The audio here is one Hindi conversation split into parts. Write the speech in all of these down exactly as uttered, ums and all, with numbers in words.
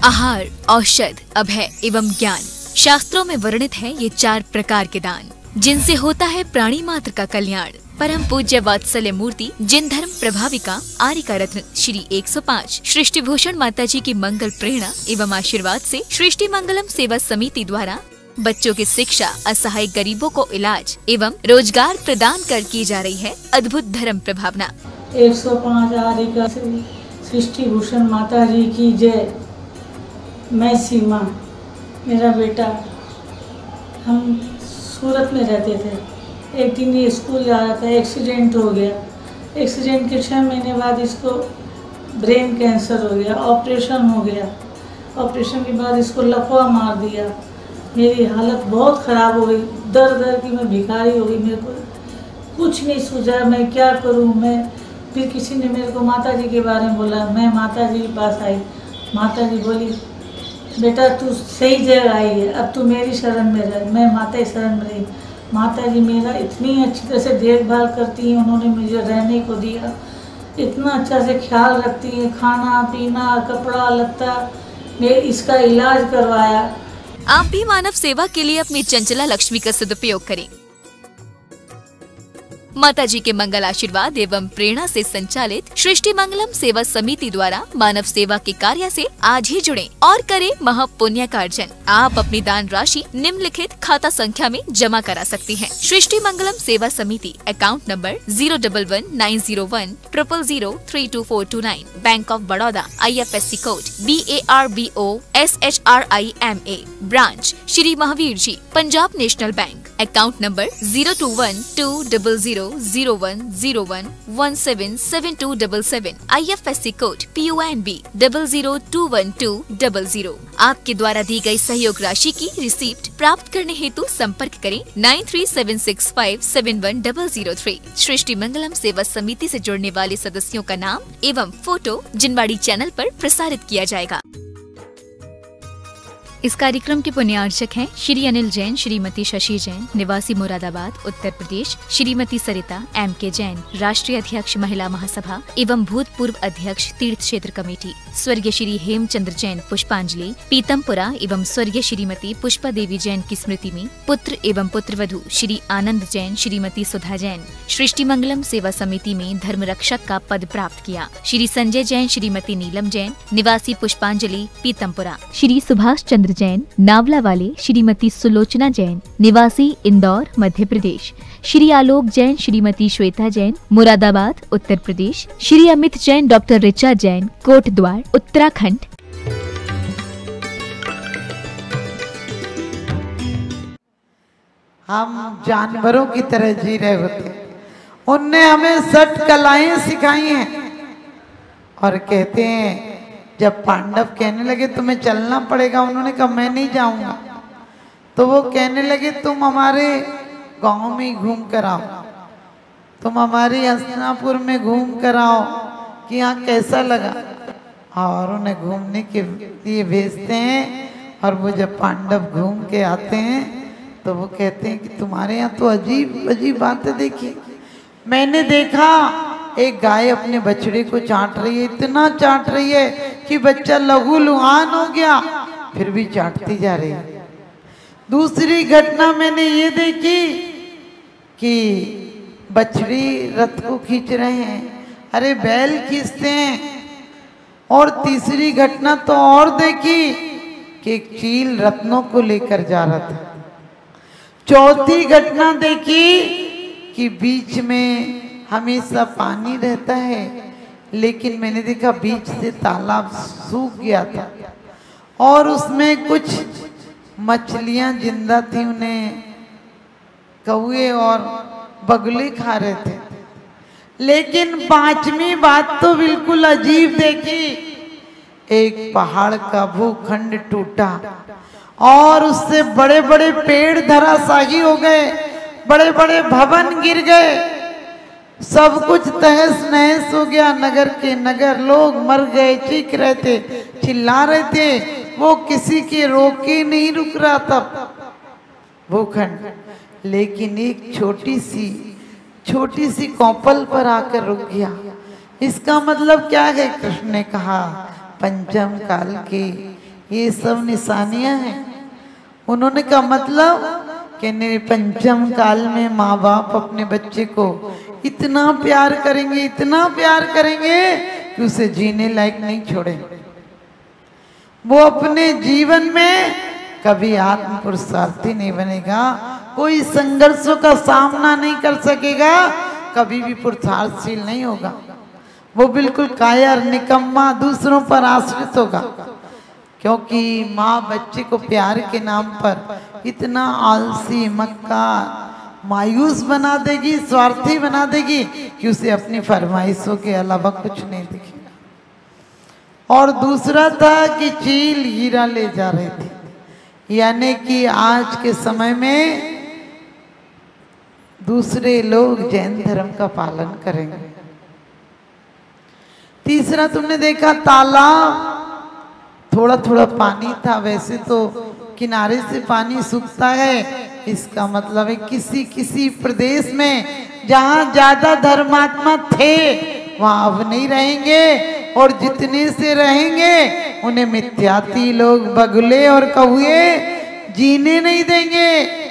आहार, औषध, अभय एवं ज्ञान। शास्त्रों में वर्णित है ये चार प्रकार के दान, जिनसे होता है प्राणी मात्र का कल्याण। परम पूज्य वात्सल्य मूर्ति जिन धर्म प्रभाविका आर्यिका रत्न श्री एक सौ पाँच सृष्टि भूषण माता जी की मंगल प्रेरणा एवं आशीर्वाद से सृष्टि मंगलम सेवा समिति द्वारा बच्चों की शिक्षा, असहाय गरीबों को इलाज एवं रोजगार प्रदान कर की जा रही है अद्भुत धर्म प्रभावना। एक सौ पाँच आर्यिका सृष्टि भूषण माता जी की जय। मैं सीमा, मेरा बेटा, हम सूरत में रहते थे। एक दिन ये स्कूल जा रहा था, एक्सीडेंट हो गया। एक्सीडेंट के छः महीने बाद इसको ब्रेन कैंसर हो गया, ऑपरेशन हो गया। ऑपरेशन के बाद इसको लकवा मार दिया। मेरी हालत बहुत ख़राब हो गई, दर दर की मैं भिखारी हो गई। मेरे को कुछ नहीं सूझा, मैं क्या करूं। मैं फिर किसी ने मेरे को माता जी के बारे में बोला। मैं माता जी के पास आई। माता जी बोली, बेटा तू सही जगह आई है, अब तू मेरी शरण में रह। मैं माता की शरण में रही। माता जी मेरा इतनी अच्छी तरह से देखभाल करती हैं। उन्होंने मुझे रहने को दिया, इतना अच्छा से ख्याल रखती हैं, खाना पीना, कपड़ा लत्ता, मैं इसका इलाज करवाया। आप भी मानव सेवा के लिए अपनी चंचला लक्ष्मी का सदुपयोग करें। माता जी के मंगल आशीर्वाद एवं प्रेरणा से संचालित सृष्टि मंगलम सेवा समिति द्वारा मानव सेवा के कार्य से आज ही जुड़ें और करें महापुण्य का अर्जन। आप अपनी दान राशि निम्नलिखित खाता संख्या में जमा करा सकती हैं। सृष्टि Mangalam Seva Samiti, account number zero double one nine zero one triple zero three two four two nine, bank of Baroda, I F S C code B A R B O S H R I M A, branch Shri Mahavir ji, Punjab national bank, account number zero two one two double zero zero one zero one one seven seven two double seven, I F S C code P O N B double zero two one two double zero. आपके द्वारा दी गई सहयोग राशि की रिसीप्ट प्राप्त करने हेतु संपर्क करें nine three seven six five seven one double zero three. Srishti Mangalam Seva Samiti से जुड़ने वाले सदस्यों का नाम एवं फोटो जिनवाड़ी चैनल पर प्रसारित किया जाएगा। इस कार्यक्रम के पुण्यार्चक हैं श्री अनिल जैन, श्रीमती शशि जैन, निवासी मुरादाबाद, उत्तर प्रदेश, श्रीमती सरिता एम के जैन, राष्ट्रीय अध्यक्ष महिला महासभा एवं भूतपूर्व अध्यक्ष तीर्थ क्षेत्र कमेटी, स्वर्गीय श्री हेमचंद्र जैन पुष्पांजलि पीतमपुरा एवं स्वर्गीय श्रीमती पुष्पा देवी जैन की स्मृति में पुत्र एवं पुत्रवधू श्री आनंद जैन, श्रीमती सुधा जैन सृष्टि मंगलम सेवा समिति में धर्म रक्षक का पद प्राप्त किया। श्री संजय जैन, श्रीमती नीलम जैन, निवासी पुष्पांजलि पीतमपुरा, श्री सुभाष चंद्र जैन, नावला वाले, श्रीमती सुलोचना जैन, निवासी इंदौर, मध्य प्रदेश, श्री आलोक जैन, श्रीमती श्वेता जैन, मुरादाबाद, उत्तर प्रदेश, श्री अमित जैन, डॉक्टर ऋचा जैन, कोटद्वार, उत्तराखंड। हम जानवरों की तरह जी रहे होते। उनने हमें सठ कलाएं सिखाई हैं और कहते हैं जब पांडव कहने लगे तुम्हें चलना पड़ेगा, उन्होंने कहा मैं नहीं जाऊंगा, तो वो कहने लगे तुम हमारे गांव में घूम कर आओ, तुम हमारी हस्तिनापुर में घूम कर आओ कि यहाँ कैसा लगा। और उन्हें घूमने के लिए भेजते हैं और वो जब पांडव घूम के आते हैं तो वो कहते हैं कि तुम्हारे यहाँ तो अजीब अजीब बातें देखी। मैंने देखा एक गाय अपने बछड़े को चाट रही है, इतना चाट रही है कि बच्चा लहू लुहान हो गया, फिर भी चाटती जा रही है। दूसरी घटना मैंने ये देखी कि बछड़ी रथ को खींच रहे हैं, अरे बैल खींचते हैं। और तीसरी घटना तो और देखी कि एक चील रत्नों को लेकर जा रहा था। चौथी घटना देखी कि बीच में हमेशा पानी रहता है, लेकिन मैंने देखा बीच से तालाब सूख गया था और उसमें कुछ मछलियां जिंदा थी, उन्हें कौवे और बगुले खा रहे थे। लेकिन पांचवी बात तो बिल्कुल अजीब देखी, एक पहाड़ का भूखंड टूटा और उससे बड़े बड़े पेड़ धराशायी हो गए, बड़े बड़े भवन गिर गए, सब कुछ तहस नहस हो गया। नगर के नगर लोग मर गए, चीख रहे थे, चिल्ला रहे थे, वो किसी के रोके नहीं रुक रहा था भूखंड। लेकिन एक छोटी सी छोटी सी कौपल पर आकर रुक गया। इसका मतलब क्या है? कृष्ण ने कहा पंचम काल के ये सब निशानियां हैं। उन्होंने कहा मतलब कि पंचम काल में माँ बाप अपने बच्चे को इतना प्यार करेंगे, इतना प्यार करेंगे कि उसे जीने लायक नहीं छोड़ेंगे। वो अपने जीवन में कभी आत्म पुरुषार्थी नहीं बनेगा, कोई संघर्षों का सामना नहीं कर सकेगा, कभी भी पुरुषार्थशील नहीं होगा। वो बिल्कुल कायर, निकम्मा, दूसरों पर आश्रित होगा। क्योंकि माँ बच्चे को प्यार के नाम पर इतना आलसी, मक्कार, मायूस बना देगी, स्वार्थी बना देगी कि उसे अपनी फरमाइशों के अलावा कुछ नहीं दिखेगा। और दूसरा था कि चील हीरा ले जा रही थी, यानी कि आज के समय में दूसरे लोग जैन धर्म का पालन करेंगे। तीसरा तुमने देखा तालाब, थोड़ा थोड़ा पानी था, वैसे तो किनारे से पानी सूखता है, इसका मतलब है किसी किसी प्रदेश में जहाँ ज्यादा धर्मात्मा थे वहाँ अब नहीं रहेंगे, और जितने से रहेंगे उन्हें मिथ्याती लोग, बगुले और कौए जीने नहीं देंगे।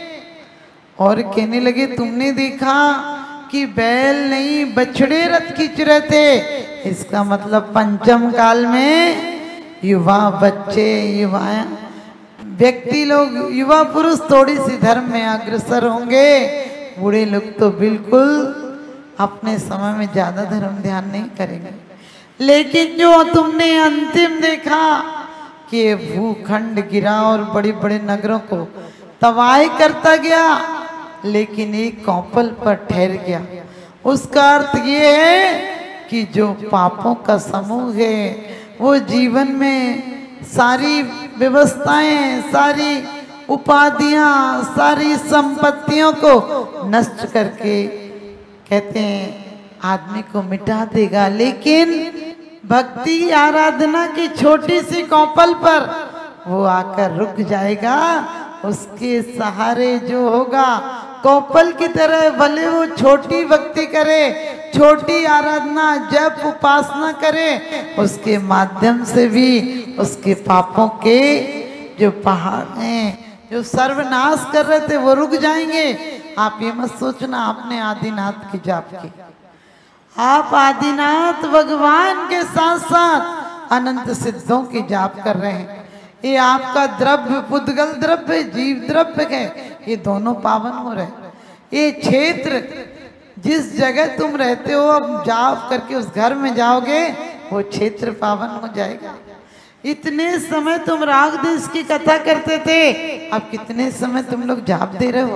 और कहने लगे तुमने देखा कि बैल नहीं बछड़े रथ खींच रहे थे, इसका मतलब पंचम काल में युवा बच्चे, युवा व्यक्ति लोग, युवा पुरुष थोड़ी सी धर्म में अग्रसर होंगे, बूढ़े लोग तो बिल्कुल अपने समय में ज्यादा धर्म ध्यान नहीं करेंगे। लेकिन जो तुमने अंतिम देखा कि भूखंड गिरा और बड़े बड़े नगरों को तबाही करता गया, लेकिन एक कौपल पर ठहर गया। उसका अर्थ ये है कि जो पापों का समूह है वो जीवन में सारी व्यवस्थाएं, सारी उपाधियां, सारी संपत्तियों को नष्ट करके कहते हैं आदमी को मिटा देगा। लेकिन भक्ति आराधना की छोटी सी कौपल पर वो आकर रुक जाएगा, उसके सहारे जो होगा कौपल की तरह, भले वो छोटी भक्ति करे, छोटी आराधना, जप, उपासना करे, उसके माध्यम से भी उसके पापों के जो पहाड़ हैं, जो सर्वनाश कर रहे थे, वो रुक जाएंगे। आप ये मत सोचना आपने आदिनाथ की जाप की, आप आदिनाथ भगवान के साथ साथ अनंत सिद्धों की जाप कर रहे हैं। ये आपका द्रव्य, पुद्गल द्रव्य, जीव द्रव्य है, ये दोनों पावन हो रहे। ये क्षेत्र जिस जगह तुम रहते हो, अब जाप करके उस घर में जाओगे, वो क्षेत्र पावन हो जाएगा। इतने समय तुम राग देश की कथा करते थे, अब कितने समय तुम लोग जाप दे रहे हो।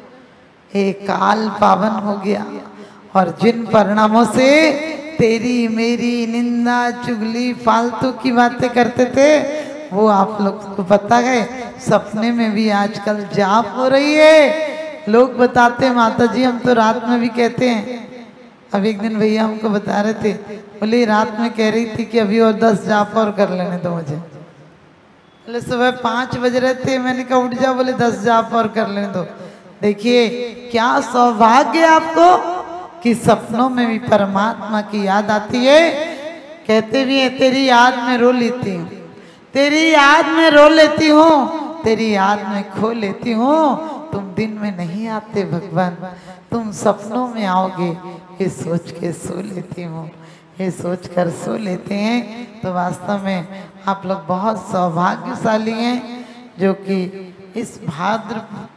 एक काल पावन हो गया, और जिन परिणामों से तेरी मेरी निंदा, चुगली, फालतू की बातें करते थे, वो आप लोग को पता है। सपने में भी आजकल जाप हो रही है। लोग बताते हैं माता जी हम तो रात में भी कहते हैं। अब एक दिन भैया हमको बता रहे थे, बोले रात में कह रही थी कि अभी और दस जाप और कर लेने दो मुझे। बोले सुबह पाँच बज रहे थे, मैंने कहा उठ जाओ, बोले दस जाप और कर लेने दो। देखिए क्या सौभाग्य आपको कि सपनों में भी परमात्मा की याद आती है। कहते भी है तेरी याद में रो लेती हूँ, तेरी याद में रो लेती हूँ, तेरी याद में खो लेती हूँ। तुम दिन में नहीं आते भगवान, तुम सपनों में आओगे, ये सोच के सो लेती हूँ, ये सोच कर सो लेते हैं। तो वास्तव में आप लोग बहुत सौभाग्यशाली हैं जो कि इस भाद्र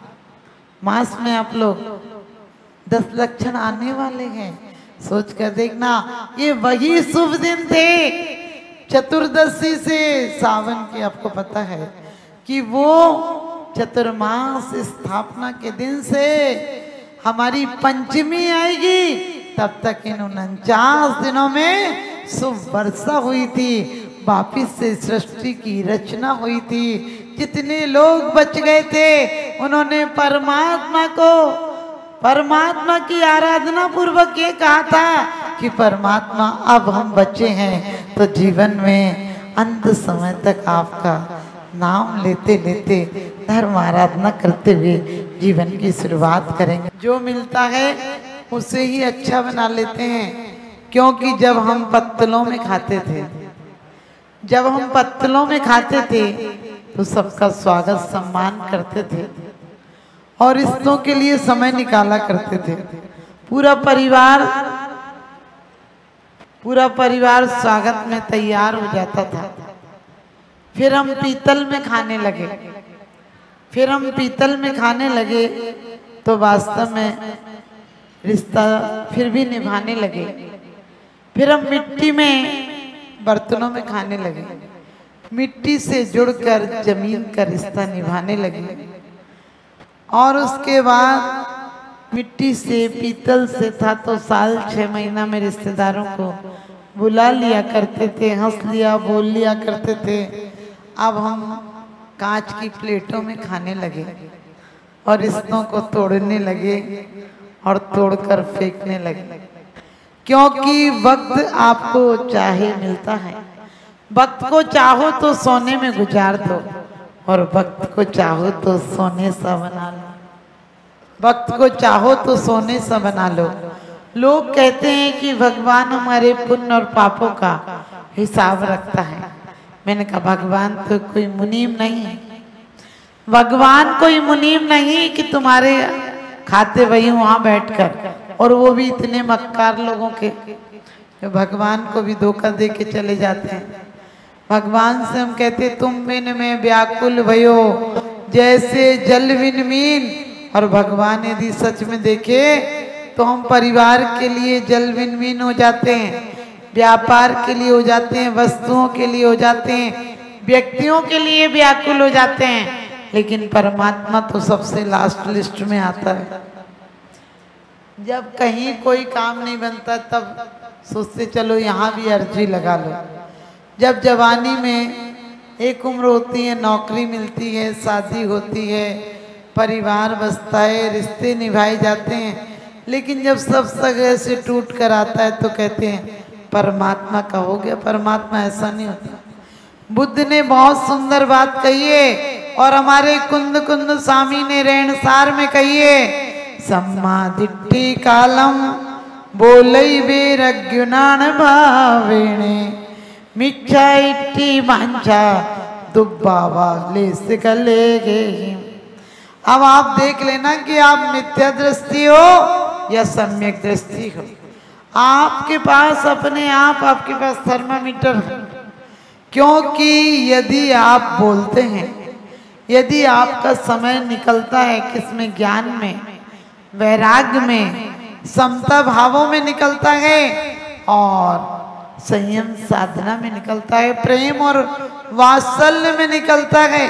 मास में आप लोग दस लक्षण आने वाले हैं। सोच कर देखना, ये वही शुभ दिन थे चतुर्दशी से सावन के। आपको पता है कि वो चतुर्मास स्थापना के दिन से हमारी पंचमी आएगी, तब तक इन उनचास दिनों में शुभ वर्षा हुई थी, वापिस से सृष्टि की रचना हुई थी। जितने लोग बच गए थे उन्होंने परमात्मा को, परमात्मा की आराधना पूर्वक ये कहा था कि परमात्मा अब हम बचे हैं तो जीवन में अंत समय तक आपका नाम लेते लेते धर्म आराधना करते हुए जीवन की शुरुआत करेंगे। जो मिलता है उसे ही अच्छा बना लेते हैं, क्योंकि जब हम पत्तलों में खाते थे जब हम पत्तलों में खाते थे तो सबका स्वागत सम्मान करते थे और रिश्तों के लिए समय निकाला करते थे। पूरा परिवार पूरा परिवार स्वागत में तैयार हो जाता था। फिर हम पीतल में खाने लगे फिर हम पीतल में खाने लगे तो वास्तव में रिश्ता फिर भी निभाने लगे। फिर हम मिट्टी में बर्तनों में खाने लगे, मिट्टी से जुड़कर जमीन का रिश्ता निभाने लगे। और उसके बाद मिट्टी से पीतल से था तो साल छह महीना में रिश्तेदारों को बुला लिया करते थे, हंस लिया बोल लिया करते थे। अब हम कांच की प्लेटों में खाने लगे और रिश्तों को तोड़ने लगे और तोड़कर फेंकने लगे, क्योंकि वक्त आपको चाहे मिलता है। वक्त को चाहो तो सोने में गुजार दो और वक्त को चाहो तो सोने सा बना लो। वक्त को चाहो तो सोने सा बना लो। लोग कहते हैं कि भगवान हमारे पुण्य और पापों का हिसाब रखता है। मैंने कहा भगवान तो कोई मुनीम नहीं है, भगवान कोई मुनीम नहीं कि तुम्हारे खाते वही वहां बैठकर, और वो भी इतने मक्कार लोगों के भगवान को भी धोखा दे के चले जाते हैं। भगवान से हम कहते तुम बिन में व्याकुल भयो जैसे जल बिन मीन, और भगवान यदि सच में देखे तो हम परिवार के लिए जल बिन मीन हो जाते हैं, व्यापार के लिए हो जाते हैं, वस्तुओं के लिए हो जाते हैं, व्यक्तियों के लिए व्याकुल हो जाते हैं। लेकिन परमात्मा तो सबसे लास्ट लिस्ट में आता है। जब कहीं कोई काम नहीं बनता तब सोचते चलो यहाँ भी अर्जी लगा लो। जब जवानी में एक उम्र होती है, नौकरी मिलती है, शादी होती है, परिवार बसता है, रिश्ते निभाए जाते हैं, लेकिन जब सब सगे से टूट कर आता है तो कहते हैं परमात्मा का हो गया। परमात्मा ऐसा नहीं होता। बुद्ध ने बहुत सुंदर बात कही है और हमारे कुंद कुंद स्वामी ने रेणसार में कही है, सम्मा दिट्ठी कालम बोलई बेरज्ञुनान भावेणे मिच्छा इट्ठी वांछा दुब्बावा ले सिकलेगे। अब आप देख लेना कि आप मिथ्या दृष्टि हो या सम्यक दृष्टि हो। आपके पास अपने आप आपके पास थर्मामीटर है, क्योंकि यदि आप बोलते हैं, यदि आपका समय निकलता है किसमें, ज्ञान में, वैराग्य में, समता भावों में निकलता है और संयम साधना में निकलता है, प्रेम और वात्सल्य में निकलता है।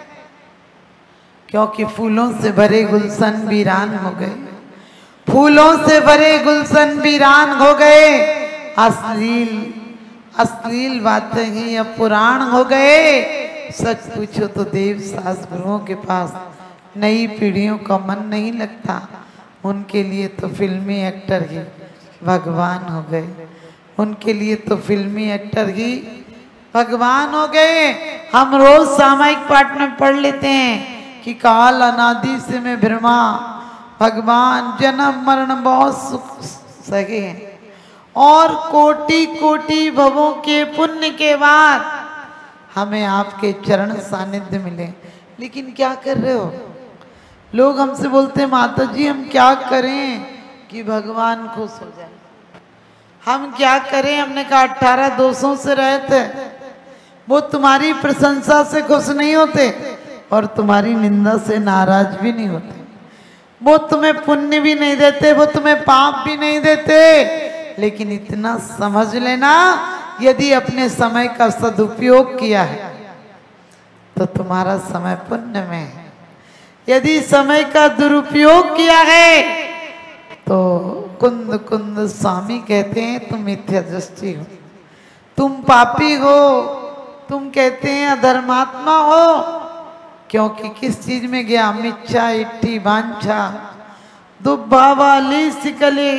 क्योंकि फूलों से भरे गुलशन वीरान हो गए, फूलों से भरे गुलशन वीरान हो गए, अश्लील अश्लील बातें ही अब पुराण हो गए। सच पूछो तो देव सास गुरुओं के पास नई पीढ़ियों का मन नहीं लगता। उनके लिए तो फिल्मी एक्टर ही भगवान हो गए, उनके लिए तो फिल्मी एक्टर ही भगवान हो गए। हम रोज सामायिक पाठ में पढ़ लेते हैं कि काल अनादि से में भ्रमा, भगवान जन्म मरण बहुत सुख सहे हैं और कोटि कोटि भवों के पुण्य के बाद हमें आपके चरण सानिध्य मिले। लेकिन क्या कर रहे हो? लोग हमसे बोलते हैं माता जी हम क्या करें कि भगवान खुश हो जाए, हम क्या करें। हमने कहा अठारह दोषों से रहते, वो तुम्हारी प्रशंसा से खुश नहीं होते और तुम्हारी निंदा से नाराज भी नहीं होते। वो तुम्हें पुण्य भी नहीं देते, वो तुम्हें पाप भी नहीं देते। लेकिन इतना समझ लेना, यदि अपने समय का सदुपयोग किया है तो तुम्हारा समय पुण्य में है। यदि समय का दुरुपयोग किया है तो कुंद कुंद स्वामी कहते हैं तुम मिथ्या दृष्टि हो, तुम पापी हो, तुम कहते हैं अधर्मात्मा हो। क्योंकि किस चीज में गया, मिच्छा इट्ठी वांछा दुब्बावा ली सिकले।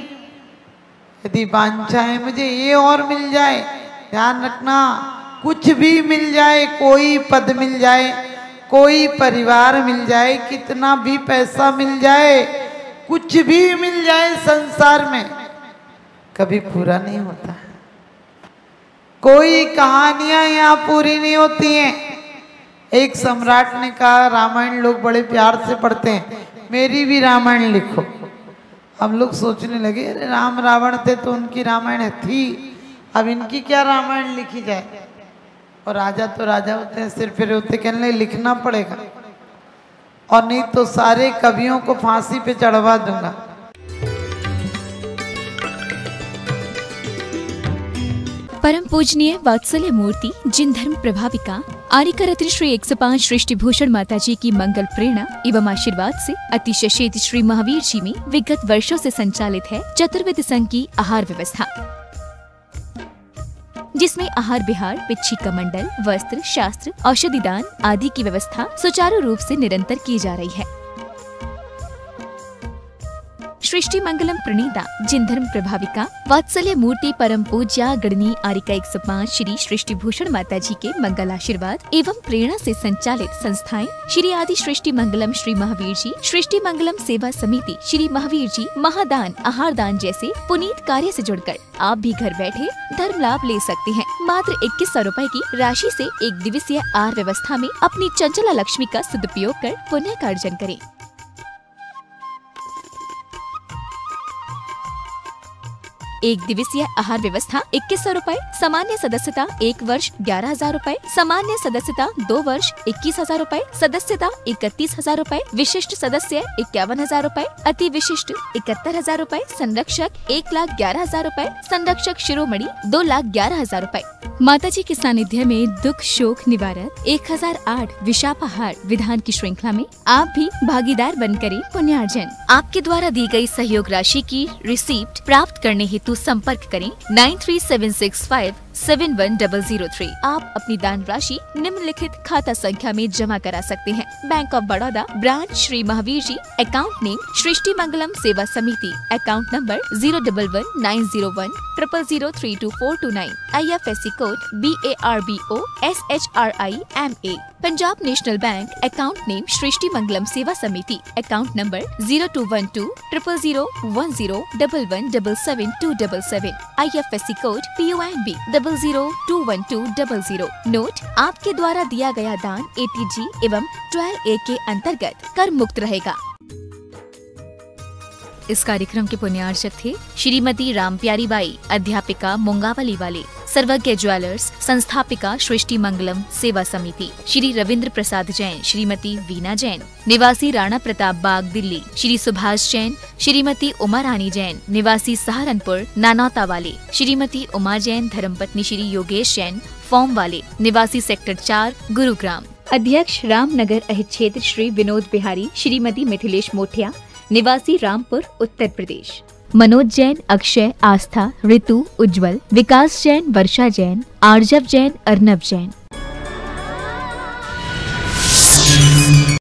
यदि वांछा है मुझे ये और मिल जाए, ध्यान रखना, कुछ भी मिल जाए, कोई पद मिल जाए, कोई परिवार मिल जाए, कितना भी पैसा मिल जाए, कुछ भी मिल जाए संसार में, कभी पूरा नहीं होता। कोई कहानियां यहाँ पूरी नहीं होती हैं। एक सम्राट ने कहा रामायण लोग बड़े प्यार से पढ़ते हैं, मेरी भी रामायण लिखो। हम लोग सोचने लगे अरे राम रावण थे तो उनकी रामायण थी, अब इनकी क्या रामायण लिखी जाए। और राजा तो राजा होते हैं, सिर फिर होते, कहने लगे लिखना पड़ेगा और नहीं तो सारे कवियों को फांसी पे चढ़वा दूंगा। परम पूजनीय वात्सल्य मूर्ति जिन धर्म प्रभाविका आर्यका रत्न श्री एक सौ पाँच सृष्टि भूषण माता जी की मंगल प्रेरणा एवं आशीर्वाद से अतिशय शेत श्री महावीर जी में विगत वर्षों से संचालित है चतुर्विध संघ की आहार व्यवस्था, जिसमें आहार विहार, पिच्छी कमंडल, वस्त्र, शास्त्र, औषधि दान आदि की व्यवस्था सुचारू रूप से निरंतर की जा रही है। सृष्टि मंगलम प्रणीता जिन धर्म प्रभाविका वात्सल्य मूर्ति परम पूज्या गणनी आर्यका एक सौ पाँच श्री सृष्टि भूषण माता जी के मंगल आशीर्वाद एवं प्रेरणा से संचालित संस्थाएं श्री आदि सृष्टि मंगलम श्री महावीर जी, सृष्टि मंगलम सेवा समिति श्री महावीर जी, महादान, आहार दान जैसे पुनीत कार्य से जुड़कर आप भी घर बैठे धर्म लाभ ले सकते हैं। मात्र इक्कीस सौ रूपए की राशि से एक दिवसीय आहार व्यवस्था में अपनी चंचला लक्ष्मी का सदुपयोग कर पुण्य का अर्जन करें। एक दिवसीय आहार व्यवस्था इक्कीस सौ रूपए, सामान्य सदस्यता एक वर्ष ग्यारह हजार रूपए, सामान्य सदस्यता दो वर्ष इक्कीस हजार रूपए, सदस्यता इकतीस हजार रूपए, विशिष्ट सदस्य इक्यावन हजार रूपए, अति विशिष्ट इकहत्तर हजार रूपए, संरक्षक एक लाख ग्यारह हजार रूपए, संरक्षक शिरोमणि दो लाख ग्यारह हजार रूपए। माता जी के सानिध्य में दुख शोक निवारक एक हजार आठ विशापाहार विधान की श्रृंखला में आप भी भागीदार बन करें पुण्यार्जन। आपके द्वारा दी गई सहयोग राशि की रिसीप्ट प्राप्त करने हेतु संपर्क करें nine three seven six five seven one double zero three. आप अपनी दान राशि निम्नलिखित खाता संख्या में जमा करा सकते हैं। Bank of Baroda, branch Shri Mahavir ji, account name Srishti Mangalam Seva Samiti, account number zero double one nine zero one triple zero three two four two nine, I F S C code B A R B O S H R I M A. Punjab national bank, account name Srishti Mangalam Seva Samiti, account number zero two one two triple zero one zero double one double seven two double seven, I F S C code P O N B double zero two one two double zero. Note, आपके द्वारा दिया गया दान ए टी जी एवं ट्वेल्व ए के अंतर्गत कर मुक्त रहेगा। इस कार्यक्रम के पुण्यार्चक थे श्रीमती रामप्यारी बाई, अध्यापिका मुंगावली वाले, सर्वज्ञ ज्वेलर्स, संस्थापिका सृष्टि मंगलम सेवा समिति, श्री रविंद्र प्रसाद जैन, श्रीमती वीना जैन, निवासी राणा प्रताप बाग दिल्ली, श्री सुभाष जैन, श्रीमती उमा रानी जैन, निवासी सहारनपुर नानौता वाले, श्रीमती उमा जैन, धर्मपत्नी श्री योगेश जैन, फॉर्म वाले, निवासी सेक्टर चार गुरुग्राम। अध्यक्ष रामनगर अहित क्षेत्र श्री विनोद बिहारी, श्रीमती मिथिलेश मोठिया, निवासी रामपुर उत्तर प्रदेश। मनोज जैन, अक्षय, आस्था, ऋतु, उज्जवल, विकास जैन, वर्षा जैन, आर्जव जैन, अर्नब जैन।